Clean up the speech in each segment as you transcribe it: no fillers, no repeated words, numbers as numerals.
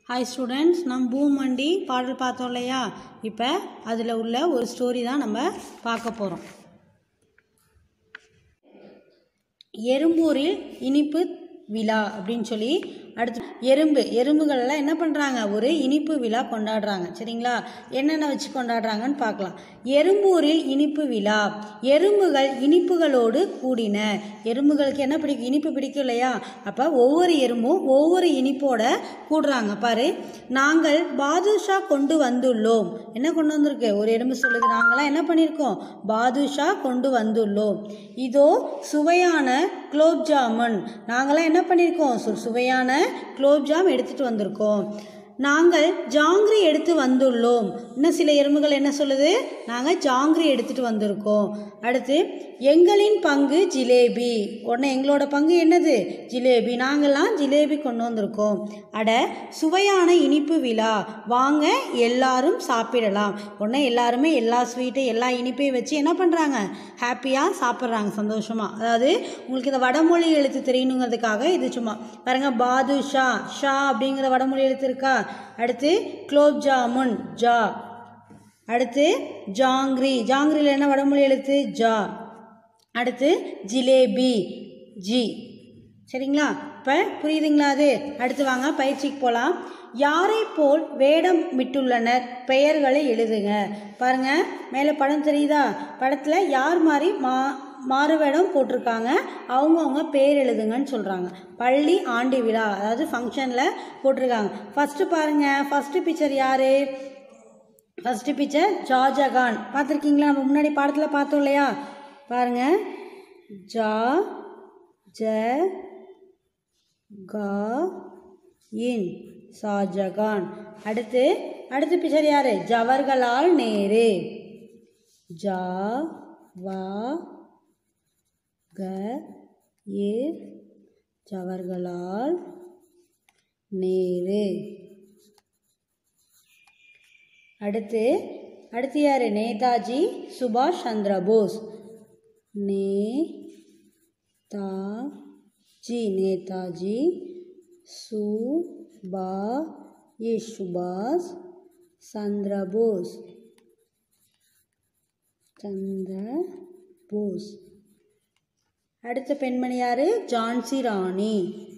Hi students, நம்ம பூமண்டி பாடல் பார்த்தோம் இல்லையா? இப்போ அதில் உள்ள ஒரு ஸ்டோரி தான் நம்ம பார்க்க போகிறோம். எறும்பூரில் இனிப்பு விழா அப்படின்னு சொல்லி அடுத்து எறும்புகளெல்லாம் என்ன பண்ணுறாங்க, ஒரு இனிப்பு விழா கொண்டாடுறாங்க. சரிங்களா? என்னென்ன வச்சு கொண்டாடுறாங்கன்னு பார்க்கலாம். எறும்பூரில் இனிப்பு விழா. எறும்புகள் இனிப்புகளோடு கூடின. எறும்புகளுக்கு என்ன பிடிக்கும்? இனிப்பு பிடிக்கும் இல்லையா? அப்போ ஒவ்வொரு எறும்பும் ஒவ்வொரு இனிப்போட கூடுறாங்க. பாரு, நாங்கள் பாதுஷா கொண்டு வந்துள்ளோம். என்ன கொண்டு வந்திருக்கு? ஒரு எறும்பு சொல்லுது, நாங்களாம் என்ன பண்ணியிருக்கோம்? பாதுஷா கொண்டு வந்துள்ளோம். இதோ சுவையான குலோப் ஜாமுன். நாங்களாம் என்ன பண்ணியிருக்கோம்? சுவையான குலோப் ஜாம் எடுத்துகிட்டு வந்திருக்கோம். நாங்கள் ஜாங்கிரி எடுத்து வந்துள்ளோம். இன்னும் சில எறும்புகள் என்ன சொல்லுது? நாங்கள் ஜாங்கிரி எடுத்துகிட்டு வந்திருக்கோம். அடுத்து எங்களின் பங்கு ஜிலேபி. உடனே எங்களோட பங்கு என்னது? ஜிலேபி. நாங்கள்லாம் ஜிலேபி கொண்டு வந்திருக்கோம். அட சுவையான இனிப்பு விழா, வாங்க எல்லாரும் சாப்பிடலாம். உடனே எல்லாருமே எல்லா ஸ்வீட்டு எல்லா இனிப்பையும் வச்சு என்ன பண்ணுறாங்க? ஹாப்பியாக சாப்பிட்றாங்க, சந்தோஷமாக. அதாவது உங்களுக்கு இந்த வடமொழி எழுத்து தெரியணுங்கிறதுக்காக இது சும்மா பாருங்கள். பாதுஷா, ஷா அப்படிங்கிற வடமொழி எழுத்து இருக்கா? அடுத்து குலோப் ஜாமுன், ஜா. அடுத்து ஜாங்கிரி, ஜாங்கிரியில் என்ன வடமொழி எழுத்து? ஜா. அடுத்து ஜிலேபி, ஜி. சரிங்களா? இப்போ புரியுதுங்களா அது? அடுத்து வாங்க பயிற்சிக்கு போகலாம். யாரை போல் வேடம் விட்டுள்ளனர், பெயர்களை எழுதுங்க. பாருங்க, மேலே படம் தெரியுதா? படத்தில் யார் மாதிரி மாறு வேடம் போட்டிருக்காங்க, அவங்கவுங்க பேர் எழுதுங்கன்னு சொல்கிறாங்க. பள்ளி ஆண்டு விழா, அதாவது ஃபங்க்ஷனில் போட்டிருக்காங்க. ஃபஸ்ட்டு பாருங்கள், ஃபஸ்ட்டு பிக்சர் யார்? First picture Shahjahan. பார்த்துருக்கீங்களா? நம்ம முன்னாடி பாடத்தில் பார்த்தோம் இல்லையா? பாருங்கள், ஜா ஜ கா இன், ஷாஜகான். அடுத்து பிக்சர் யார்? ஜவஹர்லால் நேரு. ஜா வா க ஏ, ஜவஹர்லால் நேரு. அடுத்து யார்? நேதாஜி சுபாஷ் சந்திர போஸ். நேதாஜி சுபாஷ் சந்திர போஸ். அடுத்த பெண்மணி யார்? ஜான்சி ராணி.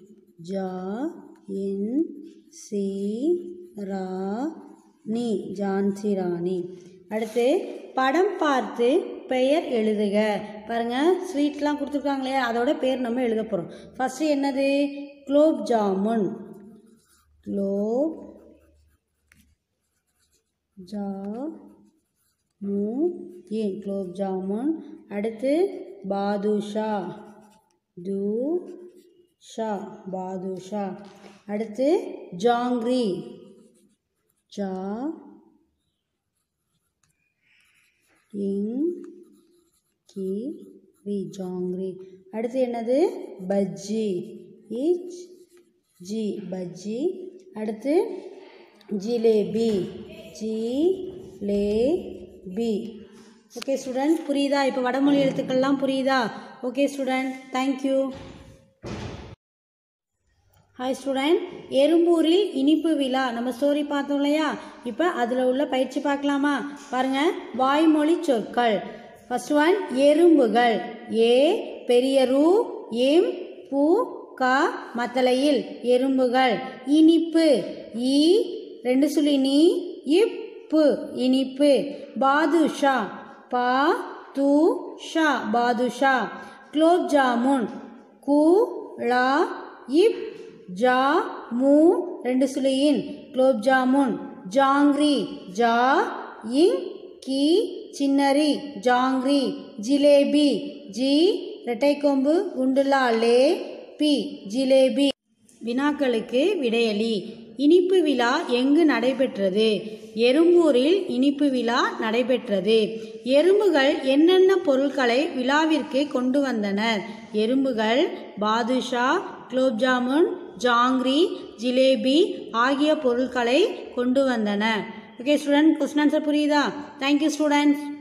ஜான்சி ராணி. அடுத்து படம் பார்த்து பெயர் எழுதுக. பாருங்கள், ஸ்வீட்லாம் கொடுத்துருக்காங்க இல்லையா? அதோட பேர் நம்ம எழுத போகிறோம். ஃபஸ்ட்டு என்னது? குலோப் ஜாமுன். குலோப் ஜாமுன். அடுத்து பாதுஷா, பாதுஷா. அடுத்து ஜாங்கிரி, ஜாங்கிரி. அடுத்து என்னது? பஜ்ஜி, பஜ்ஜி. அடுத்து ஜிலேபி, ஓகே ஸ்டூடெண்ட், புரியுதா? இப்போ வடமொழி எழுத்துக்கள்லாம் புரியுதா? Okay student, thank you. Hi student, எறும்பூரில் இனிப்பு விழா நம்ம ஸ்டோரி பார்த்தோம் இல்லையா? இப்போ அதில் உள்ள பயிற்சி பார்க்கலாமா? பாருங்கள், வாய்மொழி சொற்கள். ஃபர்ஸ்ட் ஒன், எறும்புகள். ஏ பெரிய ரூ, எம் பூ கா மத்தலையில், எறும்புகள். இனிப்பு, ஈ ரெண்டு சுழி நீ, இப்பு, இனிப்பு. பாதுஷா, பா து ஷா, பாதுஷா. குலோப் ஜாமுன், கு லா இப் ஜா மூ ரெண்டு சுழியின், குலோப் ஜாமுன். ஜாங்கிரி, ஜா இங் கி சின்னரி, ஜாங்கிரி. ஜிலேபி, ஜி இரட்டைக்கொம்பு குண்டுலா லே பி, ஜிலேபி. வினாக்களுக்கு விடையளி. இனிப்பு விழா எங்கு நடைபெற்றது? எறும்பூரில் இனிப்பு விழா நடைபெற்றது. எறும்புகள் என்னென்ன பொருட்களை விழாவிற்கு கொண்டு வந்தனர்? எறும்புகள் பாதுஷா, குலோப் ஜாமுன், ஜாங்கிரி, ஜிலேபி ஆகிய பொருட்களை கொண்டு வந்தன. ஓகே ஸ்டூடெண்ட், கொஸ்டின் ஆன்சர் புரியுதா? Thank you students.